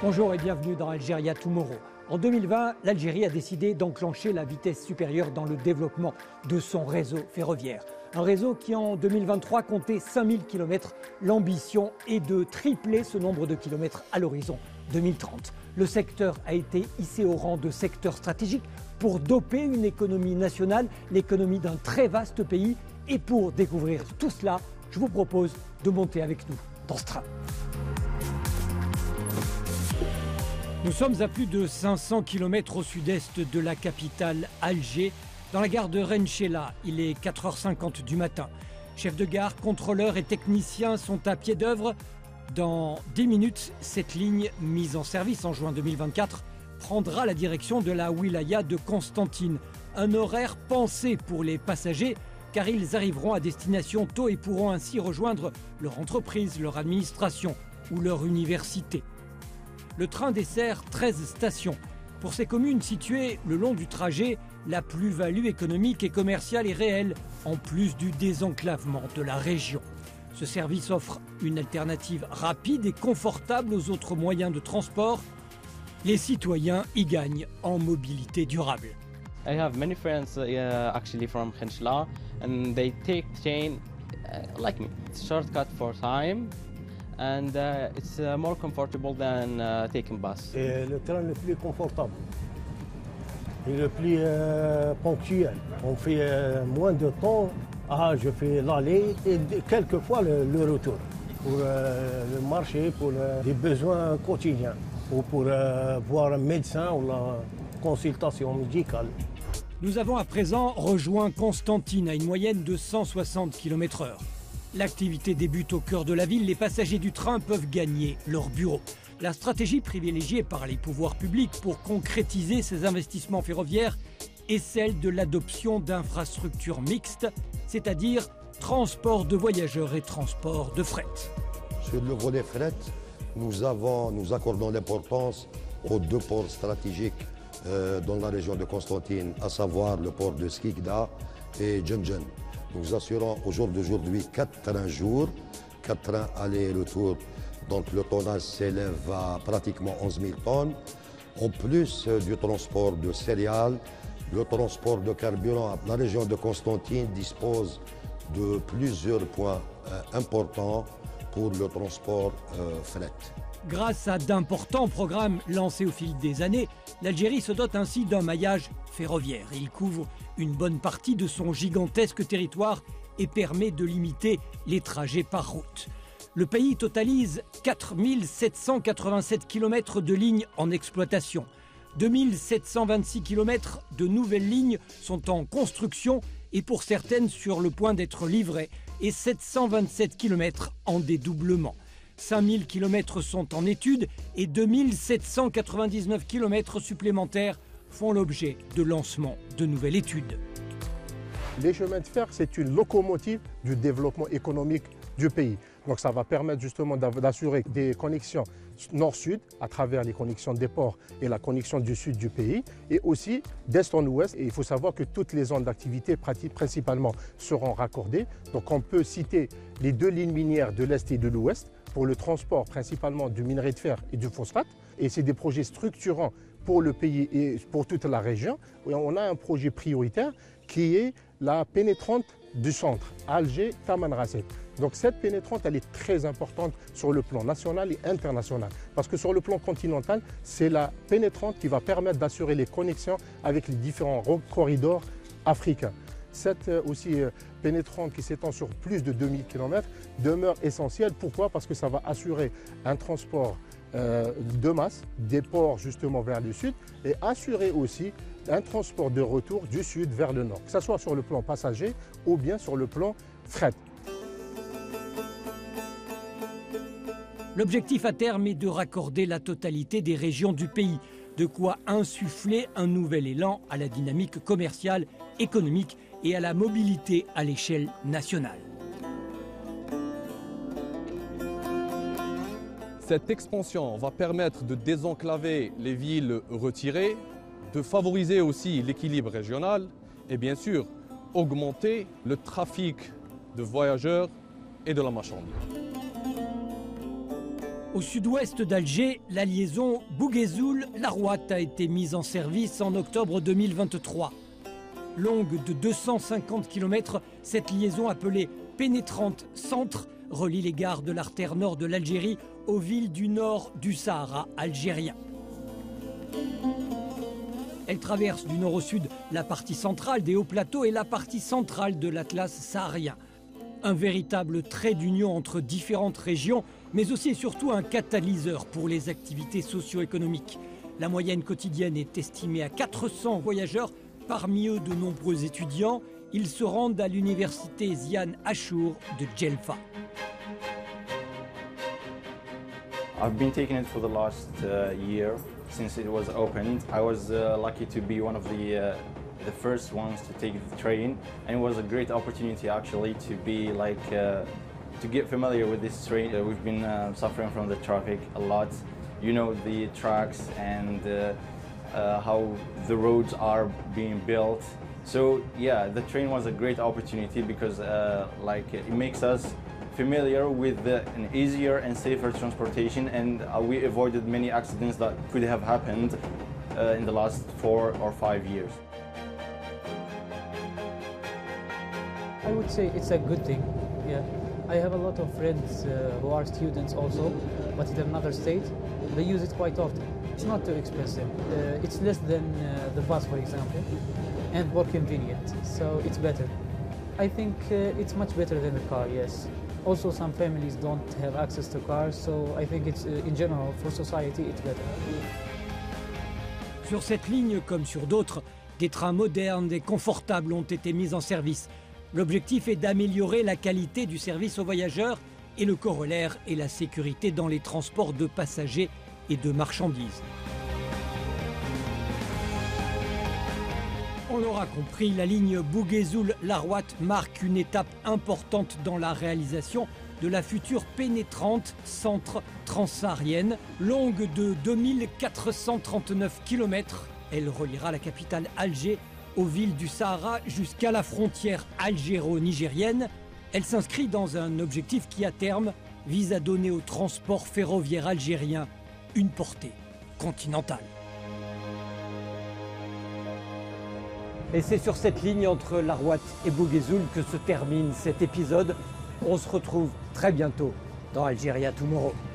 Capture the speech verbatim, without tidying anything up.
Bonjour et bienvenue dans Algeria Tomorrow. En deux mille vingt, l'Algérie a décidé d'enclencher la vitesse supérieure dans le développement de son réseau ferroviaire. Un réseau qui en deux mille vingt-trois comptait cinq mille kilomètres. L'ambition est de tripler ce nombre de kilomètres à l'horizon deux mille trente. Le secteur a été hissé au rang de secteur stratégique pour doper une économie nationale, l'économie d'un très vaste pays. Et pour découvrir tout cela, je vous propose de monter avec nous dans ce train. Nous sommes à plus de cinq cents kilomètres au sud-est de la capitale Alger, dans la gare de Renchela. Il est quatre heures cinquante du matin. Chefs de gare, contrôleurs et techniciens sont à pied d'œuvre. Dans dix minutes, cette ligne, mise en service en juin deux mille vingt-quatre, prendra la direction de la wilaya de Constantine. Un horaire pensé pour les passagers, car ils arriveront à destination tôt et pourront ainsi rejoindre leur entreprise, leur administration ou leur université. Le train dessert treize stations. Pour ces communes situées le long du trajet, la plus-value économique et commerciale est réelle, en plus du désenclavement de la région. Ce service offre une alternative rapide et confortable aux autres moyens de transport. Les citoyens y gagnent en mobilité durable. I have many friends uh, actually from Renchela and they take train uh, like me. It's shortcut for time. And uh, it's uh, more comfortable than uh, taking bus. C'est le train le plus confortable et le plus euh, ponctuel. On fait euh, moins de temps. Ah, je fais l'aller et quelquefois le, le retour pour euh, le marché, pour euh, des besoins quotidiens ou pour euh, voir un médecin ou la consultation médicale. Nous avons à présent rejoint Constantine à une moyenne de cent soixante kilomètres heure. L'activité débute au cœur de la ville, les passagers du train peuvent gagner leur bureau. La stratégie privilégiée par les pouvoirs publics pour concrétiser ces investissements ferroviaires est celle de l'adoption d'infrastructures mixtes, c'est-à-dire transport de voyageurs et transport de fret. Sur le volet fret, nous, avons, nous accordons l'importance aux deux ports stratégiques euh, dans la région de Constantine, à savoir le port de Skikda et Djendjen. Nous assurons au jour d'aujourd'hui quatre trains jour, quatre trains aller et retour, donc le tonnage s'élève à pratiquement onze mille tonnes. En plus du transport de céréales, le transport de carburant, la région de Constantine dispose de plusieurs points euh, importants pour le transport euh, fret. Grâce à d'importants programmes lancés au fil des années, l'Algérie se dote ainsi d'un maillage ferroviaire. Il couvre une bonne partie de son gigantesque territoire et permet de limiter les trajets par route. Le pays totalise quatre mille sept cent quatre-vingt-sept kilomètres de lignes en exploitation. deux mille sept cent vingt-six kilomètres de nouvelles lignes sont en construction et pour certaines sur le point d'être livrées et sept cent vingt-sept kilomètres en dédoublement. cinq mille kilomètres sont en étude et deux mille sept cent quatre-vingt-dix-neuf kilomètres supplémentaires font l'objet de lancement de nouvelles études. Les chemins de fer, c'est une locomotive du développement économique du pays. Donc ça va permettre justement d'assurer des connexions nord-sud à travers les connexions des ports et la connexion du sud du pays et aussi d'est en ouest. Et il faut savoir que toutes les zones d'activité principalement seront raccordées. Donc on peut citer les deux lignes minières de l'est et de l'ouest pour le transport principalement du minerai de fer et du phosphate. Et c'est des projets structurants pour le pays et pour toute la région. Et on a un projet prioritaire qui est la pénétrante du centre, Alger-Tamanrasset. Donc cette pénétrante, elle est très importante sur le plan national et international. Parce que sur le plan continental, c'est la pénétrante qui va permettre d'assurer les connexions avec les différents corridors africains. Cette aussi pénétrante qui s'étend sur plus de deux mille kilomètres demeure essentielle. Pourquoi? Parce que ça va assurer un transport euh, de masse des ports justement vers le sud et assurer aussi un transport de retour du sud vers le nord, que ce soit sur le plan passager ou bien sur le plan fret. L'objectif à terme est de raccorder la totalité des régions du pays, de quoi insuffler un nouvel élan à la dynamique commerciale, économique et à la mobilité à l'échelle nationale. Cette expansion va permettre de désenclaver les villes retirées, de favoriser aussi l'équilibre régional et bien sûr augmenter le trafic de voyageurs et de la marchandise. Au sud-ouest d'Alger, la liaison Bouguezoul-Larouat a été mise en service en octobre deux mille vingt-trois. Longue de deux cent cinquante kilomètres, cette liaison appelée pénétrante centre relie les gares de l'artère nord de l'Algérie aux villes du nord du Sahara algérien. Elle traverse du nord au sud la partie centrale des hauts plateaux et la partie centrale de l'Atlas saharien. Un véritable trait d'union entre différentes régions, mais aussi et surtout un catalyseur pour les activités socio-économiques. La moyenne quotidienne est estimée à quatre cents voyageurs, parmi eux de nombreux étudiants. Ils se rendent à l'université Zian Achour de Djelfa. I've been taking it for the last uh, year since it was opened. I was uh, lucky to be one of the uh, the first ones to take the train, and it was a great opportunity actually to be like uh, to get familiar with this train. Uh, we've been uh, suffering from the traffic a lot. You know, the tracks and uh, uh, how the roads are being built. So yeah, the train was a great opportunity because uh, like it makes us familiar with the, an easier and safer transportation, and uh, we avoided many accidents that could have happened uh, in the last four or five years. I would say it's a good thing, yeah. I have a lot of friends uh, who are students also, but in another state. They use it quite often. It's not too expensive. Uh, it's less than uh, the bus, for example, and more convenient, so it's better. I think uh, it's much better than the car, yes. Also, some families don't have access to cars, so I think it's, uh, in general, for society, it's better. Sur cette ligne, comme sur d'autres, des trains modernes et confortables ont été mis en service. L'objectif est d'améliorer la qualité du service aux voyageurs et le corollaire est la sécurité dans les transports de passagers et de marchandises. On l'aura compris, la ligne Bouguezoul-Larouat marque une étape importante dans la réalisation de la future pénétrante centre transsaharienne. Longue de deux mille quatre cent trente-neuf kilomètres, elle reliera la capitale Alger aux villes du Sahara jusqu'à la frontière algéro-nigérienne. Elle s'inscrit dans un objectif qui, à terme, vise à donner au transport ferroviaire algérien une portée continentale. Et c'est sur cette ligne entre Larouat et Bouguezoul que se termine cet épisode. On se retrouve très bientôt dans Algeria Tomorrow.